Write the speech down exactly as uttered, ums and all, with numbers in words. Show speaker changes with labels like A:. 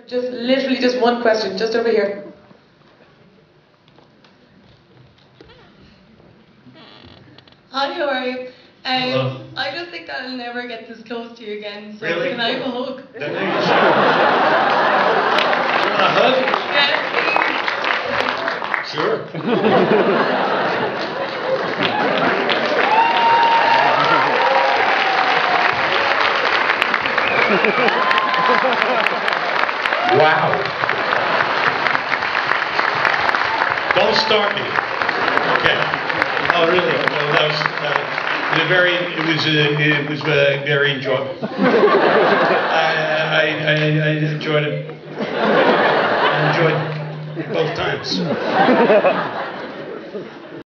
A: Just literally just one question, just over here.
B: Hi, how are you? Um,
C: Hello.
B: I just think that I'll never get this close to you again, so
C: Really?
B: can I have a hug?
C: Then there you go. You want a hug?
B: Yes,
C: Sure. Wow. Don't start me. Okay. Oh, really? No, that was uh, it was very. It was. Uh, it was uh, very enjoyable. I, I, I, I enjoyed it. I enjoyed both times.